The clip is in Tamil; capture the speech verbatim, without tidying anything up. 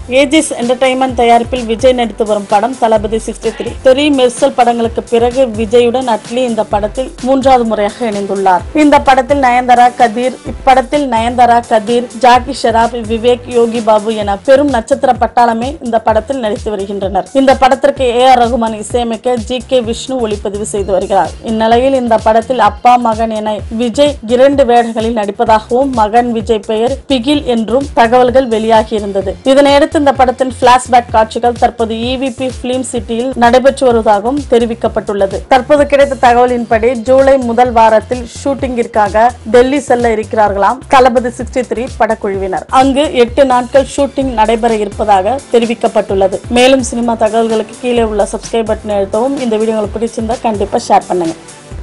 A G S Entertainment தயாரிப்பில் விஜய் நடித்து வரும் படம் தளபதி அறுபத்தி மூன்று. தெரி மெர்சல் படங்களுக்கு பிறகு விஜயுடன் அட்லி இந்த படத்தில் மூன்றாவது முறையாக இணைந்துள்ளார். இந்த படத்தில் நயன்தாரா, கதீர் இப்படத்தில் நயன்தாரா, கதீர், ஜாக்கி ஷெராப், விவேக், யோகி பாபு என பெரும் நட்சத்திர பட்டாளமே இந்த படத்தில் நடித்து வருகின்றனர். இந்த படத்திற்கு ஏ ஆர் ரகுமான் இசையமைக்க ஜி கே விஷ்ணு ஒளிப்பதிவு செய்து வருகிறார். இந்நிலையில் இந்த படத்தில் அப்பா மகன் என விஜய் இரண்டு வேடங்களில் நடிப்பதாகவும் மகன் விஜய் பெயர் பிகில் என்றும் தகவல்கள் வெளியாகி இருந்தது. இதனையடுத்து இந்த படத்தின் பிளாஷ்பேக் காட்சிகள் தற்போது E V P பிலிம் சிட்டியில் நடைபெற்று வருவதாகவும் தெரிவிக்கப்பட்டுள்ளது. தற்போது கிடைத்த தகவலின்படி ஜூலை முதல் வாரத்தில் ஷூட்டிங்கிற்காக டெல்லி செல்ல இருக்கிறார்களாம் தளபதி அறுபத்தி மூன்று படக்குழுவினர். அங்கு எட்டு நாட்கள் ஷூட்டிங் நடைபெற இருப்பதாக தெரிவிக்கப்பட்டுள்ளது. மேலும் சினிமா தகவல்களுக்கு கீழே உள்ள சப்ஸ்கிரைப் பட்டனை அழுத்தவும். இந்த வீடியோ உங்களுக்கு பிடிச்சிருந்தா கண்டிப்பா ஷேர் பண்ணுங்க.